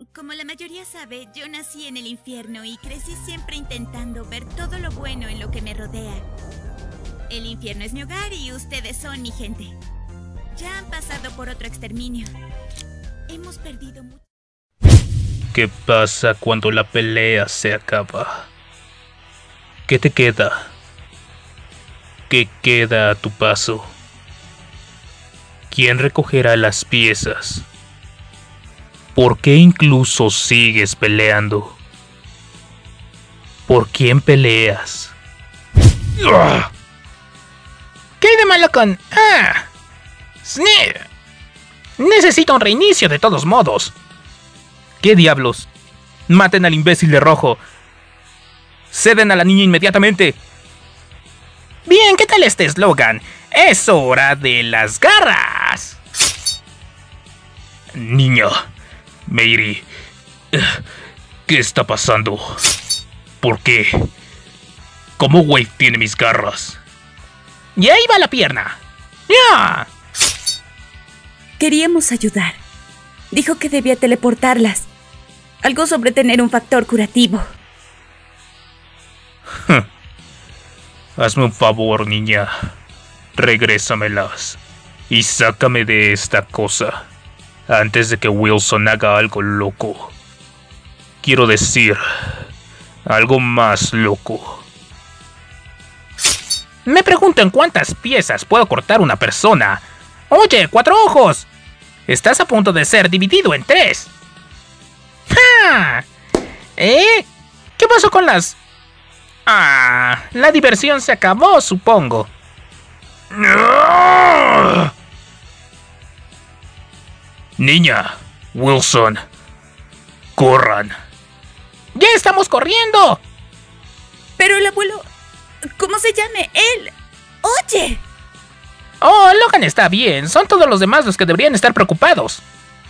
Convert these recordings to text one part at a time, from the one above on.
Como la mayoría sabe, yo nací en el infierno y crecí siempre intentando ver todo lo bueno en lo que me rodea. El infierno es mi hogar y ustedes son mi gente. Ya han pasado por otro exterminio. Hemos perdido mucho. ¿Qué pasa cuando la pelea se acaba? ¿Qué te queda? ¿Qué queda a tu paso? ¿Quién recogerá las piezas? ¿Por qué incluso sigues peleando? ¿Por quién peleas? ¿Qué hay de malo con... Snip? Necesito un reinicio de todos modos. ¿Qué diablos? Maten al imbécil de rojo. Ceden a la niña inmediatamente. Bien, ¿qué tal este eslogan? Es hora de las garras. Niña, Mary, ¿qué está pasando? ¿Por qué? ¿Cómo Wade tiene mis garras? Y ahí va la pierna. ¡Ya! Queríamos ayudar. Dijo que debía teleportarlas. Algo sobre tener un factor curativo. Hazme un favor, niña. Regrésamelas. Y sácame de esta cosa. Antes de que Wilson haga algo loco. Quiero decir, algo más loco. Me pregunto en cuántas piezas puedo cortar una persona. Oye, Cuatro Ojos. Estás a punto de ser dividido en 3. ¡Ja! ¿Qué pasó con las...? La diversión se acabó, supongo. Niña, Wilson, corran. ¡Ya estamos corriendo! Pero el abuelo... ¿Cómo se llame? Él... ¡Oye! Oh, Logan está bien. Son todos los demás los que deberían estar preocupados.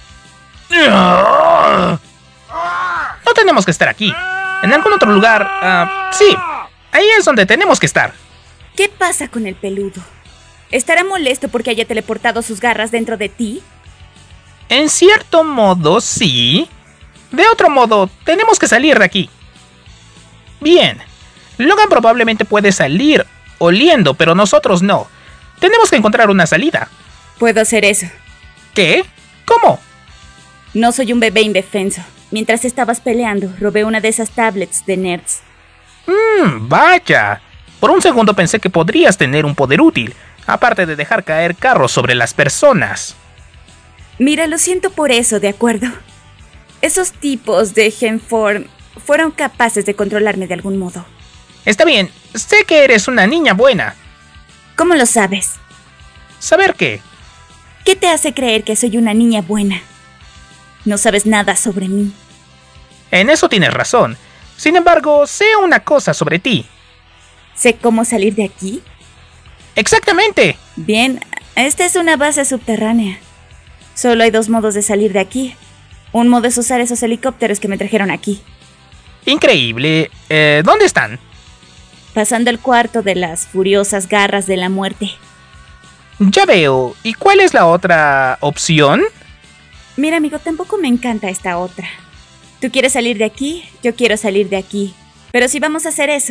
No tenemos que estar aquí. En algún otro lugar... sí, ahí es donde tenemos que estar. ¿Qué pasa con el peludo? ¿Estará molesto porque haya teleportado sus garras dentro de ti? En cierto modo, sí. De otro modo, tenemos que salir de aquí. Bien. Logan probablemente puede salir oliendo, pero nosotros no. Tenemos que encontrar una salida. Puedo hacer eso. ¿Qué? ¿Cómo? No soy un bebé indefenso. Mientras estabas peleando, robé una de esas tablets de nerds. Vaya. Por un segundo pensé que podrías tener un poder útil, aparte de dejar caer carros sobre las personas. Mira, lo siento por eso, ¿de acuerdo? Esos tipos de Genform fueron capaces de controlarme de algún modo. Está bien, sé que eres una niña buena. ¿Cómo lo sabes? ¿Saber qué? ¿Qué te hace creer que soy una niña buena? No sabes nada sobre mí. En eso tienes razón. Sin embargo, sé una cosa sobre ti. ¿Sé cómo salir de aquí? ¡Exactamente! Bien, esta es una base subterránea. Solo hay 2 modos de salir de aquí. Un modo es usar esos helicópteros que me trajeron aquí. Increíble. ¿Dónde están? Pasando el cuarto de las furiosas garras de la muerte. Ya veo. ¿Y cuál es la otra opción? Mira, amigo, tampoco me encanta esta otra. Tú quieres salir de aquí, yo quiero salir de aquí. Pero si vamos a hacer eso...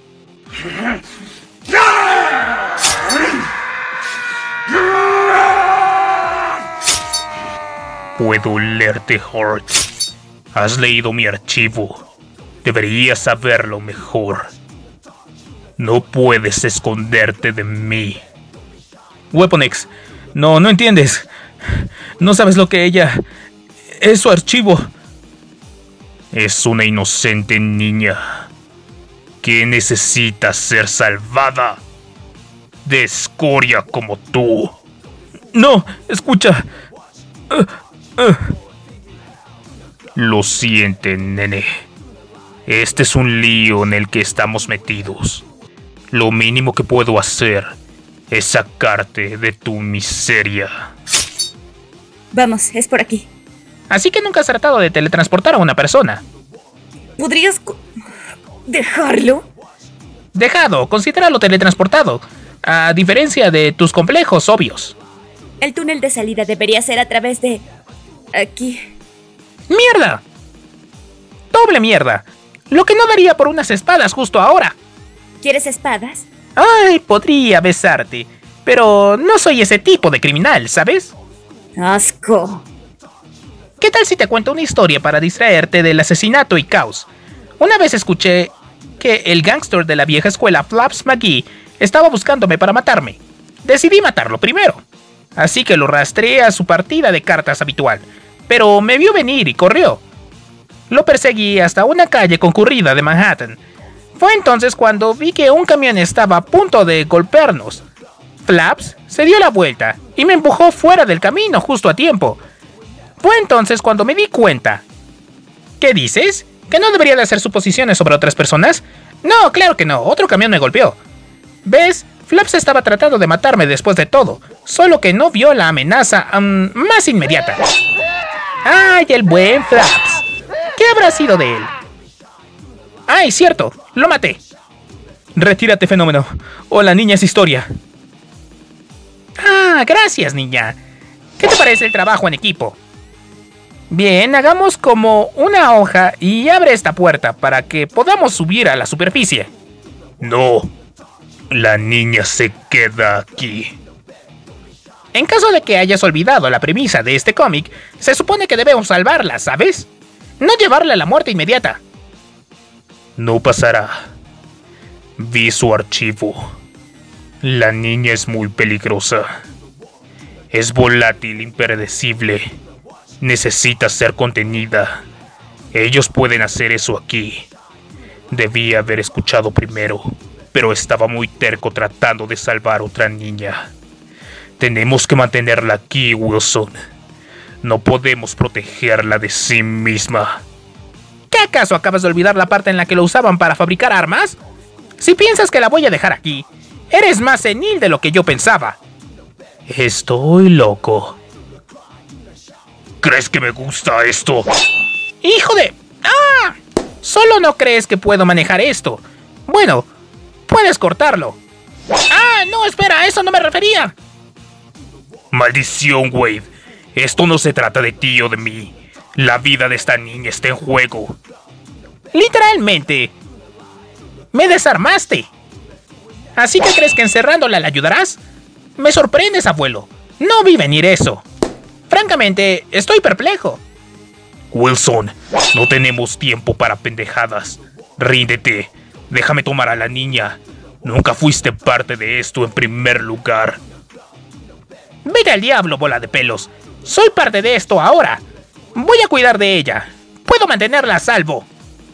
Puedo leerte, Hort. Has leído mi archivo. Deberías saberlo mejor. No puedes esconderte de mí. Weapon X, no entiendes. No sabes lo que ella... es su archivo. Es una inocente niña que necesita ser salvada de escoria como tú. No, escucha. Lo siento, nene. Este es un lío en el que estamos metidos. Lo mínimo que puedo hacer es sacarte de tu miseria. Vamos, es por aquí. Así que nunca has tratado de teletransportar a una persona. ¿Podrías dejarlo? Dejado, considéralo teletransportado. A diferencia de tus complejos obvios. El túnel de salida debería ser a través de... aquí. ¡Mierda! Horrible mierda. Lo que no daría por unas espadas justo ahora. ¿Quieres espadas? Ay, podría besarte. Pero no soy ese tipo de criminal, ¿sabes? ¡Asco! ¿Qué tal si te cuento una historia para distraerte del asesinato y caos? Una vez escuché que el gángster de la vieja escuela Flaps McGee estaba buscándome para matarme. Decidí matarlo primero. Así que lo rastreé a su partida de cartas habitual. Pero me vio venir y corrió. Lo perseguí hasta una calle concurrida de Manhattan. Fue entonces cuando vi que un camión estaba a punto de golpearnos. Flaps se dio la vuelta y me empujó fuera del camino justo a tiempo. Fue entonces cuando me di cuenta. ¿Qué dices? ¿Que no debería de hacer suposiciones sobre otras personas? No, claro que no, otro camión me golpeó. ¿Ves? Flaps estaba tratando de matarme después de todo, solo que no vio la amenaza más inmediata. ¡Ay, el buen Flaps! ¿Qué habrá sido de él? ¡Ay, cierto! ¡Lo maté! Retírate, fenómeno. O la niña es historia. Ah, gracias, niña. ¿Qué te parece el trabajo en equipo? Bien, hagamos como una hoja y abre esta puerta para que podamos subir a la superficie. No. La niña se queda aquí. En caso de que hayas olvidado la premisa de este cómic, se supone que debemos salvarla, ¿sabes? No llevarla a la muerte inmediata. No pasará. Vi su archivo. La niña es muy peligrosa. Es volátil, impredecible. Necesita ser contenida. Ellos pueden hacer eso aquí. Debí haber escuchado primero, pero estaba muy terco tratando de salvar a otra niña. Tenemos que mantenerla aquí, Wilson. No podemos protegerla de sí misma. ¿Qué acaso acabas de olvidar la parte en la que lo usaban para fabricar armas? Si piensas que la voy a dejar aquí, eres más senil de lo que yo pensaba. Estoy loco. ¿Crees que me gusta esto? ¡Hijo de... ¡Ah! Solo no crees que puedo manejar esto. Bueno, puedes cortarlo. ¡Ah! No, espera, a eso no me refería. Maldición, Wade. Esto no se trata de ti o de mí. La vida de esta niña está en juego. Literalmente. Me desarmaste. ¿Así que crees que encerrándola le ayudarás? Me sorprendes, abuelo. No vi venir eso. Francamente, estoy perplejo. Wilson, no tenemos tiempo para pendejadas. Ríndete. Déjame tomar a la niña. Nunca fuiste parte de esto en primer lugar. Vete al diablo, bola de pelos. Soy parte de esto ahora. Voy a cuidar de ella. Puedo mantenerla a salvo.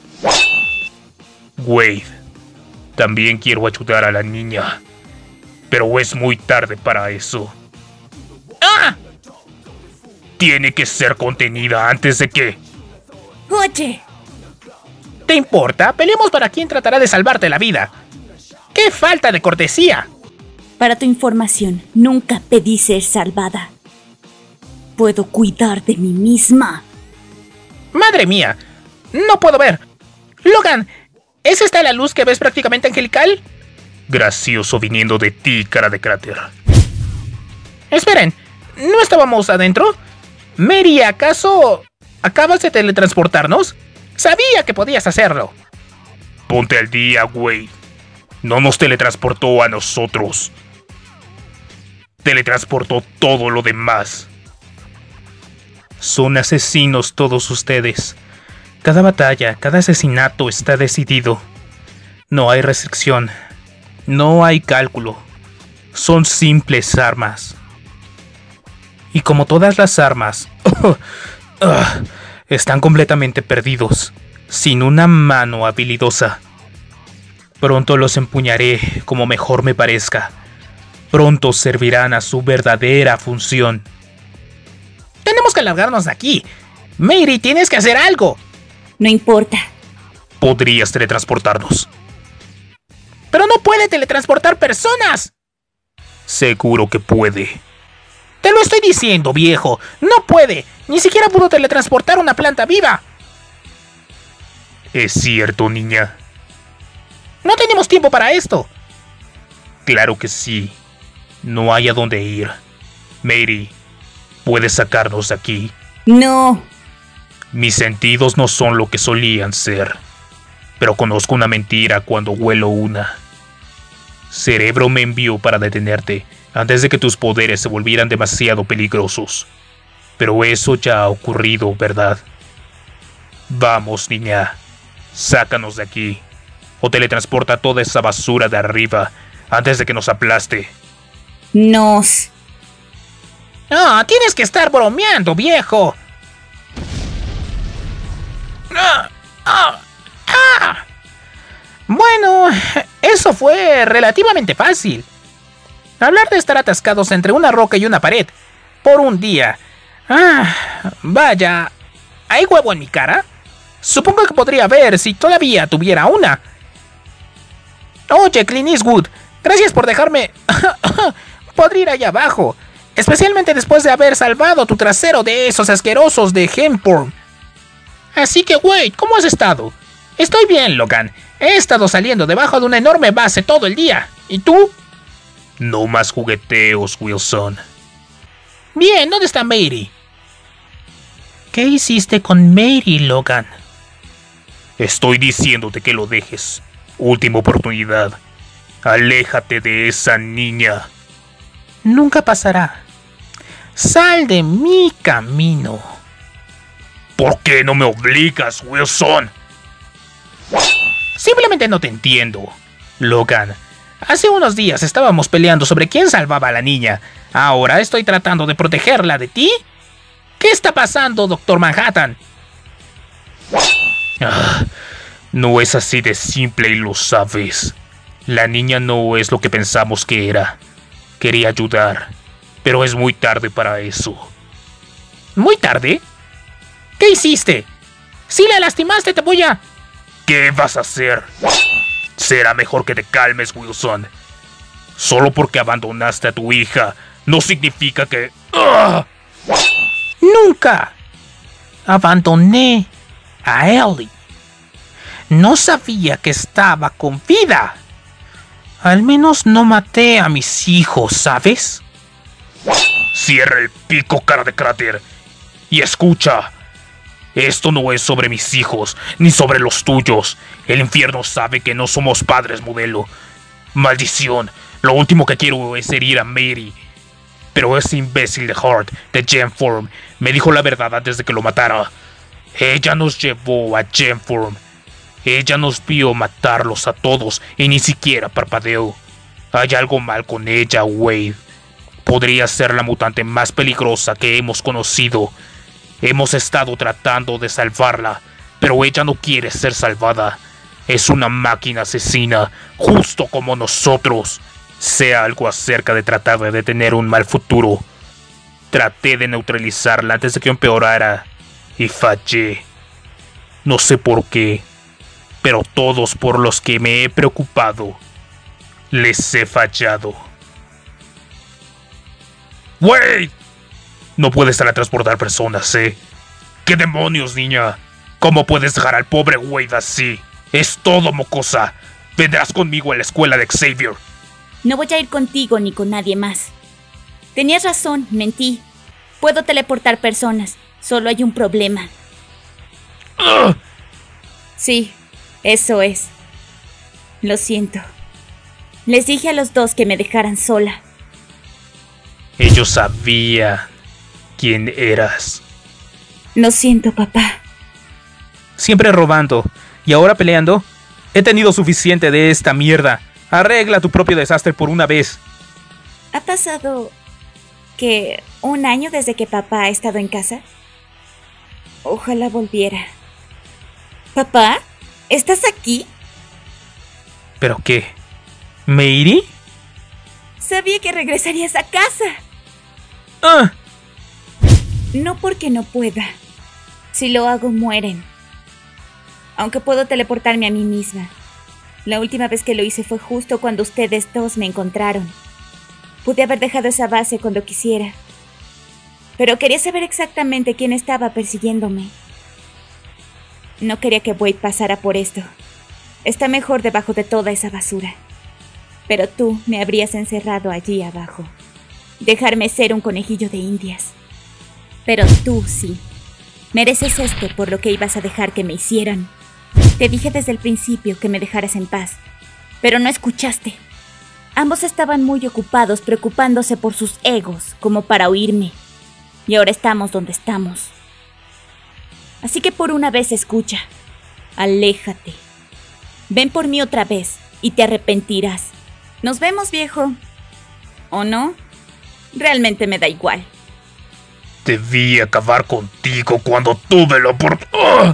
Wade, también quiero ayudar a la niña. Pero es muy tarde para eso. ¡Ah! Tiene que ser contenida antes de que... Oye. ¿Te importa? Peleemos para quien tratará de salvarte la vida. ¡Qué falta de cortesía! Para tu información, nunca pedí ser salvada. Puedo cuidar de mí misma. ¡Madre mía! ¡No puedo ver! ¡Logan! ¿Es esta la luz que ves prácticamente angelical? Gracioso viniendo de ti, cara de cráter. Esperen, ¿no estábamos adentro? Mary, ¿acaso acabas de teletransportarnos? Sabía que podías hacerlo. Ponte al día, Wade. No nos teletransportó a nosotros. Teletransportó todo lo demás. Son asesinos todos ustedes. Cada batalla, cada asesinato está decidido. No hay restricción. No hay cálculo. Son simples armas. Y como todas las armas, están completamente perdidos, sin una mano habilidosa. Pronto los empuñaré como mejor me parezca. Pronto servirán a su verdadera función. Tenemos que largarnos de aquí. Mary, tienes que hacer algo. No importa. Podrías teletransportarnos. ¡Pero no puede teletransportar personas! Seguro que puede. Te lo estoy diciendo, viejo. No puede. Ni siquiera pudo teletransportar una planta viva. Es cierto, niña. No tenemos tiempo para esto. Claro que sí. No hay a dónde ir. Mary, ¿puedes sacarnos de aquí? No. Mis sentidos no son lo que solían ser, pero conozco una mentira cuando huelo una. Cerebro me envió para detenerte antes de que tus poderes se volvieran demasiado peligrosos. Pero eso ya ha ocurrido, ¿verdad? Vamos, niña. Sácanos de aquí. O teletransporta toda esa basura de arriba antes de que nos aplaste. Nos. No, tienes que estar bromeando, viejo. Bueno, eso fue relativamente fácil. Hablar de estar atascados entre una roca y una pared por un día. Vaya, ¿hay huevo en mi cara? Supongo que podría ver si todavía tuviera una. Oye, Clint Eastwood, gracias por dejarme podrir ir allá abajo, especialmente después de haber salvado tu trasero de esos asquerosos de Hempworm. Así que, Wade, ¿cómo has estado? Estoy bien, Logan. He estado saliendo debajo de una enorme base todo el día. ¿Y tú? No más jugueteos, Wilson. Bien, ¿dónde está Mary? ¿Qué hiciste con Mary, Logan? Estoy diciéndote que lo dejes. Última oportunidad. Aléjate de esa niña. Nunca pasará. Sal de mi camino. ¿Por qué no me obligas, Wilson? Simplemente no te entiendo. Logan, hace unos días estábamos peleando sobre quién salvaba a la niña. Ahora estoy tratando de protegerla de ti. ¿Qué está pasando, Doctor Manhattan? No es así de simple y lo sabes. La niña no es lo que pensamos que era. Quería ayudar, pero es muy tarde para eso. ¿Muy tarde? ¿Qué hiciste? Si la lastimaste, te voy a... ¿Qué vas a hacer? Será mejor que te calmes, Wilson. Solo porque abandonaste a tu hija no significa que... Nunca abandoné a Ellie. No sabía que estaba con vida. Al menos no maté a mis hijos, ¿sabes? Cierra el pico, cara de cráter. Y escucha. Esto no es sobre mis hijos, ni sobre los tuyos. El infierno sabe que no somos padres modelo. Maldición, lo último que quiero es herir a Mary. Pero ese imbécil de Hart, de Gemform, me dijo la verdad antes de que lo matara. Ella nos llevó a Gemform. Ella nos vio matarlos a todos y ni siquiera parpadeó. Hay algo mal con ella, Wade. Podría ser la mutante más peligrosa que hemos conocido. Hemos estado tratando de salvarla, pero ella no quiere ser salvada. Es una máquina asesina, justo como nosotros. Sé algo acerca de tratar de detener un mal futuro. Traté de neutralizarla antes de que empeorara y fallé. No sé por qué, pero todos por los que me he preocupado, les he fallado. ¡Wait! No puedes teletransportar personas, ¿eh? ¿Qué demonios, niña? ¿Cómo puedes dejar al pobre Wade así? Es todo, mocosa. Vendrás conmigo a la escuela de Xavier. No voy a ir contigo ni con nadie más. Tenías razón, mentí. Puedo teleportar personas. Solo hay un problema. Sí, eso es. Lo siento. Les dije a los dos que me dejaran sola. Ellos sabían quién eras. Lo siento, papá. Siempre robando y ahora peleando. He tenido suficiente de esta mierda. Arregla tu propio desastre por una vez. ¿Ha pasado que 1 año desde que papá ha estado en casa? Ojalá volviera. ¿Papá? ¿Estás aquí? ¿Pero qué? ¿Mary? Sabía que regresarías a casa. No porque no pueda. Si lo hago, mueren. Aunque puedo teleportarme a mí misma. La última vez que lo hice fue justo cuando ustedes dos me encontraron. Pude haber dejado esa base cuando quisiera. Pero quería saber exactamente quién estaba persiguiéndome. No quería que Wade pasara por esto. Está mejor debajo de toda esa basura. Pero tú me habrías encerrado allí abajo. Dejarme ser un conejillo de indias. Pero tú sí. Mereces esto por lo que ibas a dejar que me hicieran. Te dije desde el principio que me dejaras en paz, pero no escuchaste. Ambos estaban muy ocupados preocupándose por sus egos como para oírme. Y ahora estamos donde estamos. Así que por una vez escucha. Aléjate. Ven por mí otra vez y te arrepentirás. Nos vemos, viejo. ¿O no? Realmente me da igual. Debí acabar contigo cuando tuve la oportunidad.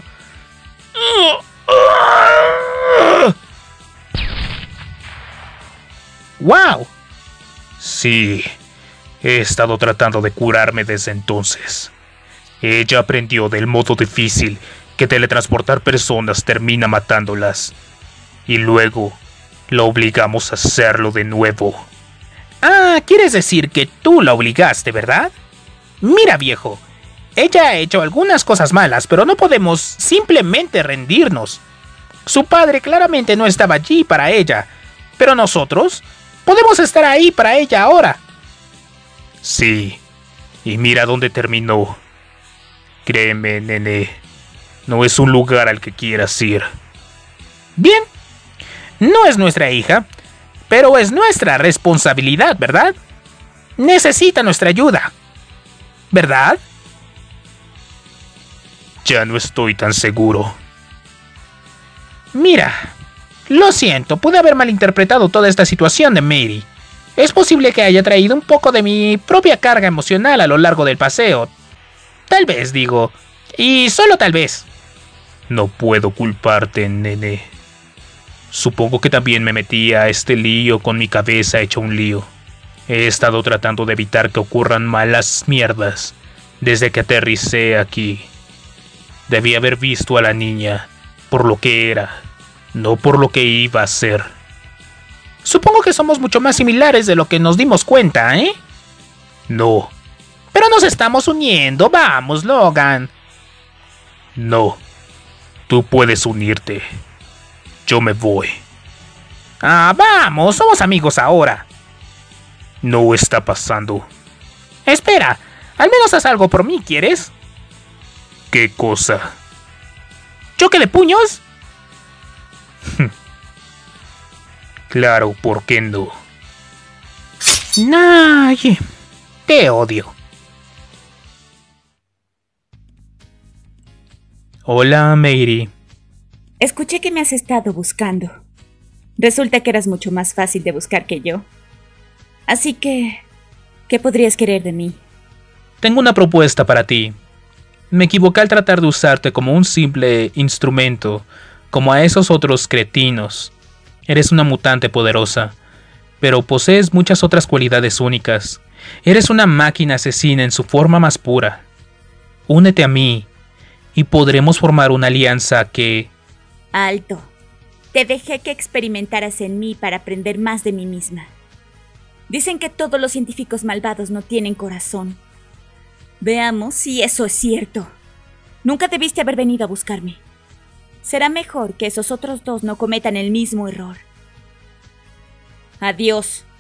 ¡Wow! Sí, he estado tratando de curarme desde entonces. Ella aprendió del modo difícil que teletransportar personas termina matándolas. Y luego la obligamos a hacerlo de nuevo. Ah, ¿quieres decir que tú la obligaste, verdad? Mira, viejo, ella ha hecho algunas cosas malas, pero no podemos simplemente rendirnos. Su padre claramente no estaba allí para ella, pero nosotros podemos estar ahí para ella ahora. Sí, y mira dónde terminó. Créeme, nene, no es un lugar al que quieras ir. Bien, no es nuestra hija, pero es nuestra responsabilidad, ¿verdad? Necesita nuestra ayuda, ¿verdad? Ya no estoy tan seguro. Mira, lo siento, pude haber malinterpretado toda esta situación de Mary. Es posible que haya traído un poco de mi propia carga emocional a lo largo del paseo. Tal vez, digo, y solo tal vez. No puedo culparte, nene. Supongo que también me metí a este lío con mi cabeza hecha un lío. He estado tratando de evitar que ocurran malas mierdas desde que aterricé aquí. Debí haber visto a la niña por lo que era, no por lo que iba a ser. Supongo que somos mucho más similares de lo que nos dimos cuenta, ¿eh? No. Pero nos estamos uniendo, vamos, Logan. No. Tú puedes unirte. Yo me voy. Ah, vamos, somos amigos ahora. No está pasando. Espera, al menos haz algo por mí, ¿quieres? ¿Qué cosa? ¿Choque de puños? Claro, ¿por qué no? Ay, te odio. Hola, Mary. Escuché que me has estado buscando. Resulta que eras mucho más fácil de buscar que yo. Así que, ¿qué podrías querer de mí? Tengo una propuesta para ti. Me equivoqué al tratar de usarte como un simple instrumento, como a esos otros cretinos. Eres una mutante poderosa, pero posees muchas otras cualidades únicas. Eres una máquina asesina en su forma más pura. Únete a mí, y podremos formar una alianza que... Alto. Te dejé que experimentaras en mí para aprender más de mí misma. Dicen que todos los científicos malvados no tienen corazón. Veamos si eso es cierto. Nunca debiste haber venido a buscarme. Será mejor que esos otros dos no cometan el mismo error. Adiós.